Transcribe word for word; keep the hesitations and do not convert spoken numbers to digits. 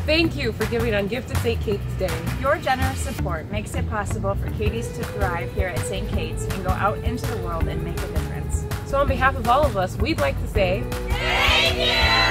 Thank you for giving on Gift of Saint Kate's Day. Your generous support makes it possible for Katie's to thrive here at Saint Kate's and go out into the world and make a difference. So on behalf of all of us, we'd like to say, thank you!